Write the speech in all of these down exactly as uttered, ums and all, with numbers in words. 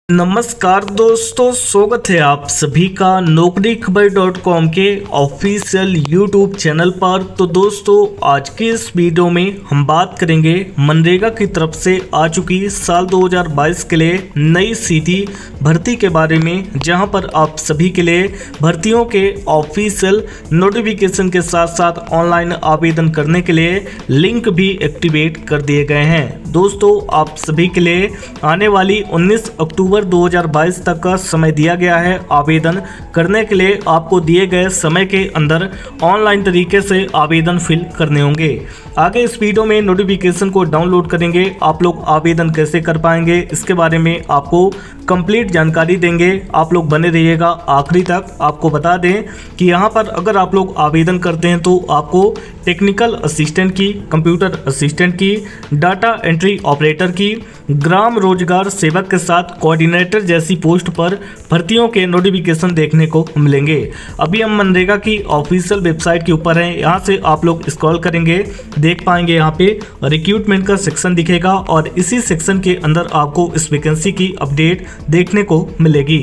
नमस्कार दोस्तों, स्वागत है आप सभी का नौकरी खबर डॉट कॉम के ऑफिशियल यूट्यूब चैनल पर। तो दोस्तों, आज के इस वीडियो में हम बात करेंगे मनरेगा की तरफ से आ चुकी साल दो हज़ार बाईस के लिए नई सीधी भर्ती के बारे में, जहां पर आप सभी के लिए भर्तियों के ऑफिशियल नोटिफिकेशन के साथ साथ ऑनलाइन आवेदन करने के लिए लिंक भी एक्टिवेट कर दिए गए हैं। दोस्तों, आप सभी के लिए आने वाली उन्नीस अक्टूबर दो हज़ार बाईस तक का समय दिया गया है आवेदन करने के लिए। आपको दिए गए समय के अंदर ऑनलाइन तरीके से आवेदन फिल करने होंगे। आगे इस वीडियो में नोटिफिकेशन को डाउनलोड करेंगे, आप लोग आवेदन कैसे कर पाएंगे इसके बारे में आपको कंप्लीट जानकारी देंगे। आप लोग बने रहिएगा आखिरी तक। आपको बता दें कि यहाँ पर अगर आप लोग आवेदन करते हैं तो आपको टेक्निकल असिस्टेंट की, कंप्यूटर असिस्टेंट की, डाटा एंट्री ऑपरेटर की, ग्राम रोजगार सेवक के साथ कोऑर्डिनेटर जैसी पोस्ट पर भर्तियों के नोटिफिकेशन देखने को मिलेंगे। अभी हम मनरेगा की ऑफिशियल वेबसाइट के ऊपर हैं। यहाँ से आप लोग स्क्रॉल करेंगे, देख पाएंगे यहाँ पे रिक्रूटमेंट का सेक्शन दिखेगा और इसी सेक्शन के अंदर आपको इस वैकेंसी की अपडेट देखने को मिलेगी।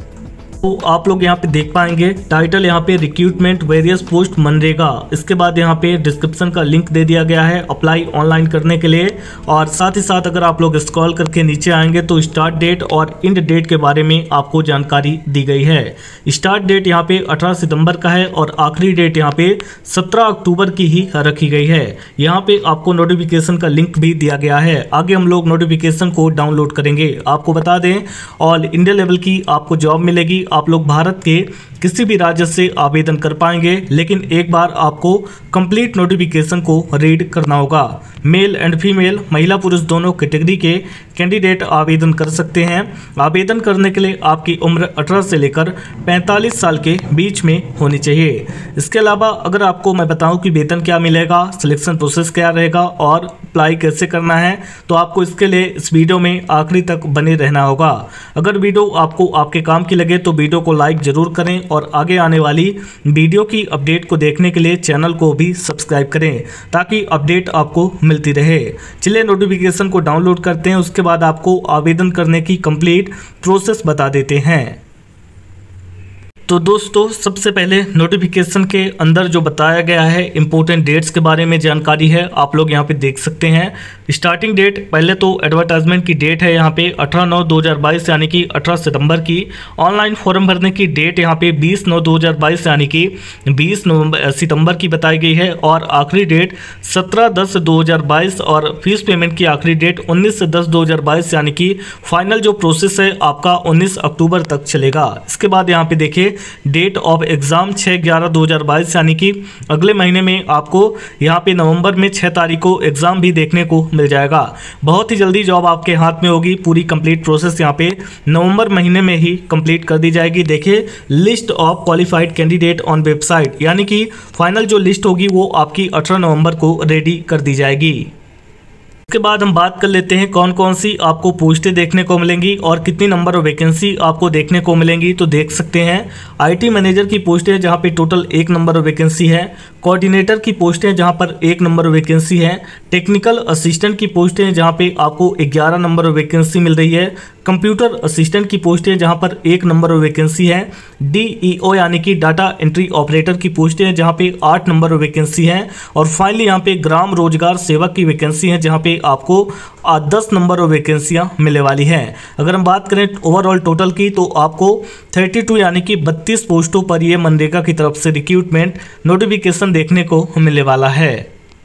तो आप लोग यहाँ पे देख पाएंगे टाइटल यहाँ पे रिक्रूटमेंट वेरियस पोस्ट मनरेगा। इसके बाद यहाँ पे डिस्क्रिप्शन का लिंक दे दिया गया है अप्लाई ऑनलाइन करने के लिए। और साथ ही साथ अगर आप लोग स्क्रॉल करके नीचे आएंगे तो स्टार्ट डेट और एंड डेट के बारे में आपको जानकारी दी गई है। स्टार्ट डेट यहाँ पे अठारह सितंबर का है और आखिरी डेट यहाँ पे सत्रह अक्टूबर की ही रखी गई है। यहाँ पे आपको नोटिफिकेशन का लिंक भी दिया गया है। आगे हम लोग नोटिफिकेशन को डाउनलोड करेंगे। आपको बता दें ऑल इंडिया लेवल की आपको जॉब मिलेगी। आप लोग भारत के किसी भी राज्य से आवेदन कर पाएंगे, लेकिन एक बार आपको कंप्लीट नोटिफिकेशन को रीड करना होगा। मेल एंड फीमेल, महिला पुरुष दोनों कैटेगरी के कैंडिडेट आवेदन कर सकते हैं। आवेदन करने के लिए आपकी उम्र अठारह से लेकर पैंतालीस साल के बीच में होनी चाहिए। इसके अलावा अगर आपको मैं बताऊं कि वेतन क्या मिलेगा, सिलेक्शन प्रोसेस क्या रहेगा और अप्लाई कैसे करना है, तो आपको इसके लिए इस वीडियो में आखिरी तक बने रहना होगा। अगर वीडियो आपको आपके काम की लगे तो वीडियो को लाइक जरूर करें और आगे आने वाली वीडियो की अपडेट को देखने के लिए चैनल को भी सब्सक्राइब करें ताकि अपडेट आपको मिलती रहे। चलिए नोटिफिकेशन को डाउनलोड करते हैं, उसके बाद आपको आवेदन करने की कंप्लीट प्रोसेस बता देते हैं। तो दोस्तों, सबसे पहले नोटिफिकेशन के अंदर जो बताया गया है इंपॉर्टेंट डेट्स के बारे में जानकारी है, आप लोग यहाँ पे देख सकते हैं। स्टार्टिंग डेट पहले तो एडवर्टाइजमेंट की डेट है यहाँ पे अठारह नौ दो हज़ार बाईस यानी कि अठारह सितंबर की। ऑनलाइन फॉर्म भरने की डेट यहाँ पे बीस नौ दो हज़ार बाईस यानी कि बीस नवंबर सितंबर की बताई गई है और आखिरी डेट सत्रह दस दो हज़ार बाईस और फीस पेमेंट की आखिरी डेट उन्नीस दस दो हज़ार बाईस यानी कि फाइनल जो प्रोसेस है आपका उन्नीस अक्टूबर तक चलेगा। इसके बाद यहाँ पे देखिए डेट ऑफ एग्जाम छह ग्यारह दो हज़ार बाईस यानी कि अगले महीने में आपको यहाँ पे नवंबर में छह तारीख को एग्जाम भी देखने को मिल जाएगा। बहुत ही जल्दी जॉब आपके हाथ में होगी। पूरी कंप्लीट प्रोसेस यहाँ पे नवंबर महीने में ही कंप्लीट कर दी जाएगी। देखिए list of qualified candidate on website, यानी कि फाइनल जो लिस्ट होगी वो आपकी अठारह नवंबर को रेडी कर दी जाएगी। इसके बाद हम बात कर लेते हैं कौन कौन सी आपको पोस्टें देखने को मिलेंगी और कितनी नंबर ऑफ वैकेंसी आपको देखने को मिलेंगी। तो देख सकते हैं आईटी मैनेजर की पोस्टें जहां पे टोटल एक नंबर ऑफ वैकेंसी है, कोऑर्डिनेटर की पोस्टें जहां पर एक नंबर ऑफ वैकेंसी है, टेक्निकल असिस्टेंट की पोस्टें जहां पे आपको ग्यारह नंबर ऑफ वैकेंसी मिल रही है, कंप्यूटर असिस्टेंट की पोस्टें जहां पर एक नंबर ऑफ वैकेंसी है, डीईओ यानी कि डाटा एंट्री ऑपरेटर की पोस्टें जहां पे आठ नंबर ऑफ वैकेंसी है और फाइनली यहां पे ग्राम रोजगार सेवक की वैकेंसी है जहां पे आपको दस नंबर ऑफ वैकेंसियां मिलने वाली हैं। अगर हम बात करें ओवरऑल टोटल की तो आपको बत्तीस यानी कि बत्तीस पोस्टों पर ये मनरेगा की तरफ से रिक्रूटमेंट नोटिफिकेशन देखने को मिलने वाला है।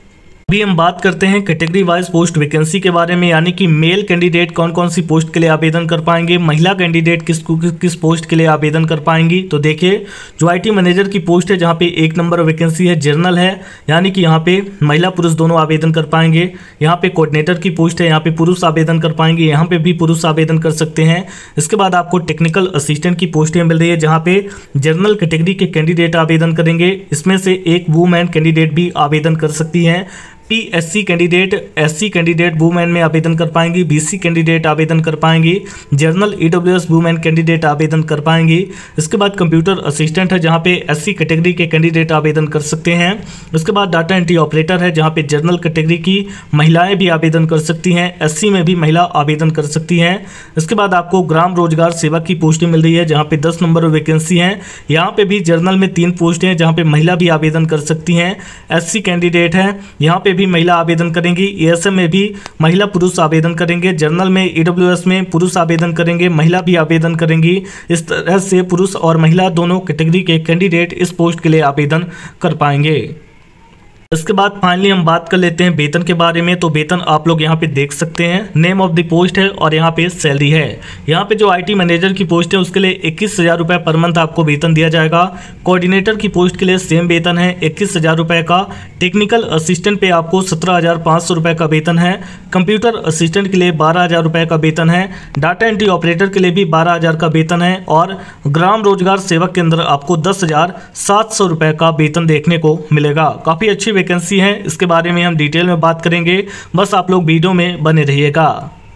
अभी हम बात करते हैं कैटेगरी वाइज पोस्ट वैकेंसी के बारे में, यानी कि मेल कैंडिडेट कौन कौन सी पोस्ट के लिए आवेदन कर पाएंगे, महिला कैंडिडेट किस किस पोस्ट के लिए आवेदन कर पाएंगी। तो देखिए जो आईटी मैनेजर की पोस्ट है जहां पे एक नंबर वैकेंसी है, जनरल है, यानी कि यहाँ पे महिला पुरुष दोनों आवेदन कर पाएंगे। यहाँ पे कोऑर्डिनेटर की पोस्ट है, यहाँ पे पुरुष आवेदन कर पाएंगे, यहाँ पे भी पुरुष आवेदन कर सकते हैं। इसके बाद आपको टेक्निकल असिस्टेंट की पोस्टें मिल रही है जहाँ पे जनरल कैटेगरी के कैंडिडेट आवेदन करेंगे। इसमें से एक वुमेन कैंडिडेट भी आवेदन कर सकती हैं। PSC candidate, SC candidate women में आवेदन कर पाएंगी, बीसी कैंडिडेट आवेदन कर पाएंगी, जनरल ईडब्ल्यूएस वुमेन कैंडिडेट आवेदन कर पाएंगी। इसके बाद कंप्यूटर असिस्टेंट है जहां पे एससी कैटेगरी के कैंडिडेट आवेदन कर सकते हैं। उसके बाद डाटा एंट्री ऑपरेटर है जहां पे जनरल कैटेगरी की महिलाएं भी आवेदन कर सकती हैं, एससी में भी महिला आवेदन कर सकती हैं। इसके बाद आपको ग्राम रोजगार सेवक की पोस्टें मिल रही है जहाँ पे दस नंबर वैकेंसी हैं। यहाँ पे भी जनरल में तीन पोस्टें हैं जहाँ पे महिला भी आवेदन कर सकती हैं। एससी कैंडिडेट है यहाँ पे भी महिला आवेदन करेंगी, एएसएम में भी महिला पुरुष आवेदन करेंगे, जनरल में ईडब्ल्यूएस में पुरुष आवेदन करेंगे, महिला भी आवेदन करेंगी। इस तरह से पुरुष और महिला दोनों कैटेगरी के कैंडिडेट इस पोस्ट के लिए आवेदन कर पाएंगे। इसके बाद फाइनली हम बात कर लेते हैं वेतन के बारे में। तो वेतन आप लोग यहाँ पे देख सकते हैं, नेम ऑफ द पोस्ट है और यहाँ पे सैलरी है। यहाँ पे जो आईटी मैनेजर की पोस्ट है उसके लिए इक्कीस हज़ार रुपये पर मंथ आपको वेतन दिया जाएगा। कोऑर्डिनेटर की पोस्ट के लिए सेम वेतन है, इक्कीस हज़ार रुपये का। टेक्निकल असिस्टेंट पे आपको सत्रह हज़ार पाँच सौ रुपये का वेतन है। कंप्यूटर असिस्टेंट के लिए बारह हज़ार रुपये का वेतन है। डाटा एंट्री ऑपरेटर के लिए भी बारह हज़ार का वेतन है और ग्राम रोजगार सेवक के अंदर आपको दस हज़ार सात सौ रुपये का वेतन देखने को मिलेगा। काफ़ी अच्छी वैकेंसी है, इसके बारे में हम डिटेल में बात करेंगे, बस आप लोग वीडियो में बने रहिएगा।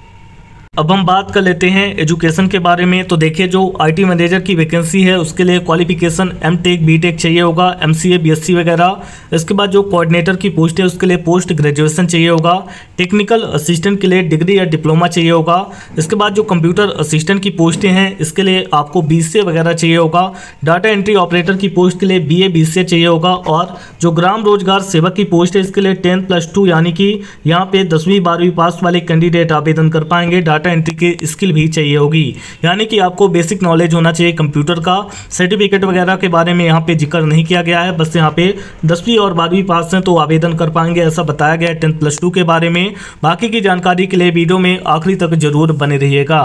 अब हम बात कर लेते हैं एजुकेशन के बारे में। तो देखिए जो आईटी मैनेजर की वैकेंसी है उसके लिए qualification M tech B tech चाहिए होगा, M C A B S C वगैरह। इसके बाद जो कोऑर्डिनेटर की पोस्ट है उसके लिए पोस्ट ग्रेजुएशन चाहिए होगा। टेक्निकल असिस्टेंट के लिए डिग्री या डिप्लोमा चाहिए होगा। इसके बाद जो कंप्यूटर असिस्टेंट की पोस्टें हैं इसके लिए आपको बी सी ए वगैरह चाहिए होगा। डाटा एंट्री ऑपरेटर की पोस्ट के लिए बी ए बी सी ए चाहिए होगा। और जो ग्राम रोजगार सेवक की पोस्ट है इसके लिए टेन प्लस टू यानी कि यहाँ पे दसवीं बारहवीं पास वाले कैंडिडेट आवेदन कर पाएंगे। डाटा एंट्री की स्किल भी चाहिए होगी, यानी कि आपको बेसिक नॉलेज होना चाहिए कंप्यूटर का। सर्टिफिकेट वगैरह के बारे में यहाँ पे जिक्र नहीं किया गया है, बस यहाँ पे दसवीं और बारहवीं पास हैं तो आवेदन कर पाएंगे ऐसा बताया गया है टेंथ प्लस टू के बारे में। बाकी की जानकारी के लिए वीडियो में आखिरी तक जरूर बने रहिएगा।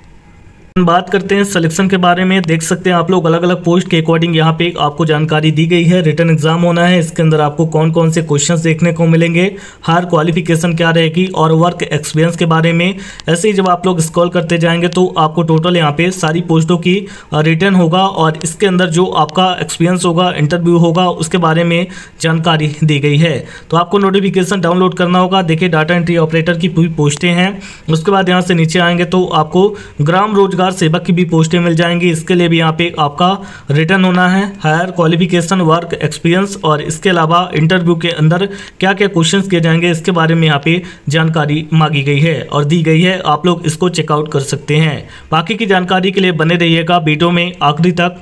बात करते हैं सिलेक्शन के बारे में। देख सकते हैं आप लोग अलग अलग पोस्ट के अकॉर्डिंग यहाँ पे आपको जानकारी दी गई है। रिटन एग्जाम होना है, इसके अंदर आपको कौन कौन से क्वेश्चंस देखने को मिलेंगे, हायर क्वालिफिकेशन क्या रहेगी और वर्क एक्सपीरियंस के बारे में। ऐसे ही जब आप लोग स्क्रॉल करते जाएंगे तो आपको टोटल यहाँ पे सारी पोस्टों की रिटर्न होगा और इसके अंदर जो आपका एक्सपीरियंस होगा, इंटरव्यू होगा, उसके बारे में जानकारी दी गई है। तो आपको नोटिफिकेशन डाउनलोड करना होगा। देखिए डाटा एंट्री ऑपरेटर की पूरी पोस्टें हैं। उसके बाद यहाँ से नीचे आएंगे तो आपको ग्राम रोजगार सेवक की भी पोस्टें मिल जाएंगी। इसके लिए भी यहाँ पे आपका रिटर्न होना है, हायर क्वालिफिकेशन, वर्क एक्सपीरियंस और इसके अलावा इंटरव्यू के अंदर क्या क्या क्वेश्चंस किए जाएंगे इसके बारे में यहाँ पे जानकारी मांगी गई है और दी गई है। आप लोग इसको चेकआउट कर सकते हैं। बाकी की जानकारी के लिए बने रहिएगा वीडियो में आखिरी तक।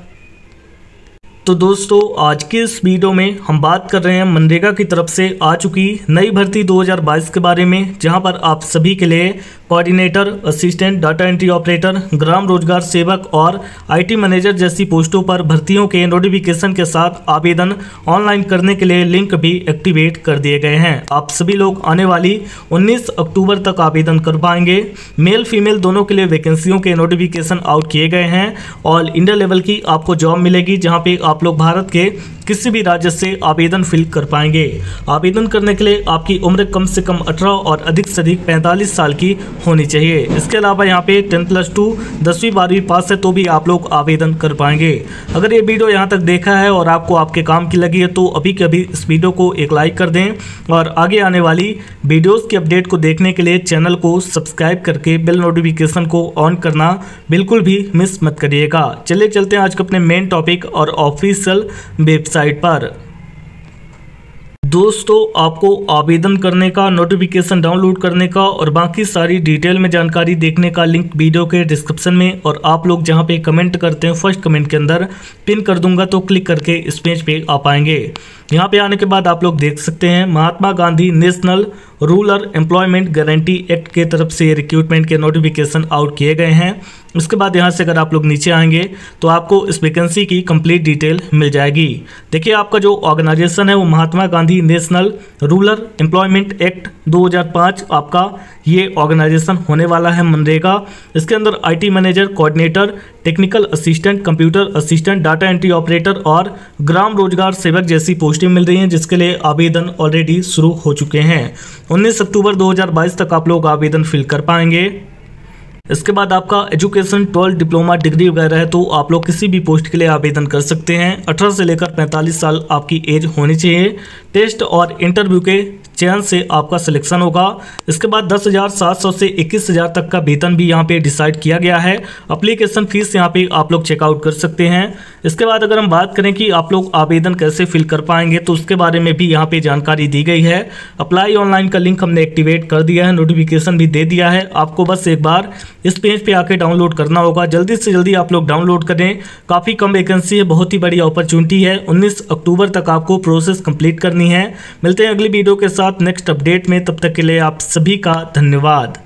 तो दोस्तों आज के इस वीडियो में हम बात कर रहे हैं मनरेगा की तरफ से आ चुकी नई भर्ती दो हज़ार बाईस के बारे में, जहां पर आप सभी के लिए coordinator, assistant, data entry operator, ग्राम रोजगार सेवक और आईटी मैनेजर जैसी पोस्टों पर भर्तियों के नोटिफिकेशन के साथ आवेदन ऑनलाइन करने के लिए लिंक भी एक्टिवेट कर दिए गए हैं। आप सभी लोग आने वाली उन्नीस अक्टूबर तक आवेदन कर पाएंगे। मेल फीमेल दोनों के लिए वैकेंसियों के नोटिफिकेशन आउट किए गए हैं। ऑल इंडिया लेवल की आपको जॉब मिलेगी जहाँ पे आप लोग भारत के किसी भी राज्य से आवेदन फिल कर पाएंगे। आवेदन करने के लिए आपकी उम्र कम से कम अठारह और अधिक से अधिक पैंतालीस साल की होनी चाहिए। इसके अलावा यहाँ पे टेंथ प्लस टू दसवीं बारहवीं पास है तो भी आप लोग आवेदन कर पाएंगे। अगर ये वीडियो यहाँ तक देखा है और आपको आपके काम की लगी है तो अभी के अभी इस वीडियो को एक लाइक कर दें और आगे आने वाली वीडियोज़ की अपडेट को देखने के लिए चैनल को सब्सक्राइब करके बेल नोटिफिकेशन को ऑन करना बिल्कुल भी मिस मत करिएगा। चलिए चलते हैं आज के अपने मेन टॉपिक और ऑफिशियल वेबसाइट पर। दोस्तों आपको आवेदन करने का, नोटिफिकेशन डाउनलोड करने का और बाकी सारी डिटेल में जानकारी देखने का लिंक वीडियो के डिस्क्रिप्शन में और आप लोग जहां पे कमेंट करते हैं फर्स्ट कमेंट के अंदर पिन कर दूंगा, तो क्लिक करके इस पेज पे आ पाएंगे। यहाँ पे आने के बाद आप लोग देख सकते हैं Mahatma Gandhi national rural employment guarantee act के तरफ से रिक्रूटमेंट के नोटिफिकेशन आउट किए गए हैं। उसके बाद यहाँ से अगर आप लोग नीचे आएंगे तो आपको इस वैकेंसी की कंप्लीट डिटेल मिल जाएगी। देखिए आपका जो ऑर्गेनाइजेशन है वो Mahatma Gandhi national rural employment act दो हज़ार पाँच आपका ये ऑर्गेनाइजेशन होने वाला है मनरेगा। इसके अंदर IT manager, coordinator, technical assistant, computer assistant, data entry operator और ग्राम रोजगार सेवक जैसी पोस्टें मिल रही हैं, जिसके लिए आवेदन ऑलरेडी शुरू हो चुके हैं। उन्नीस अक्टूबर दो हज़ार बाईस तक आप लोग आवेदन फिल कर पाएंगे। इसके बाद आपका एजुकेशन ट्वेल्थ डिप्लोमा डिग्री वगैरह है तो आप लोग किसी भी पोस्ट के लिए आवेदन कर सकते हैं। अठारह से लेकर पैंतालीस साल आपकी एज होनी चाहिए। टेस्ट और इंटरव्यू के चयन से आपका सिलेक्शन होगा। इसके बाद दस हज़ार सात सौ से इक्कीस हज़ार तक का वेतन भी यहाँ पे डिसाइड किया गया है। एप्लीकेशन फीस यहाँ पे आप लोग चेकआउट कर सकते हैं। इसके बाद अगर हम बात करें कि आप लोग आवेदन कैसे फिल कर पाएंगे तो उसके बारे में भी यहाँ पे जानकारी दी गई है। अप्लाई ऑनलाइन का लिंक हमने एक्टिवेट कर दिया है, नोटिफिकेशन भी दे दिया है। आपको बस एक बार इस पेज पे आके डाउनलोड करना होगा। जल्दी से जल्दी आप लोग डाउनलोड करें। काफ़ी कम वैकेंसी है, बहुत ही बड़ी अपॉर्चुनिटी है। उन्नीस अक्टूबर तक आपको प्रोसेस कंप्लीट करनी है। मिलते हैं अगली वीडियो के साथ नेक्स्ट अपडेट में, तब तक के लिए आप सभी का धन्यवाद।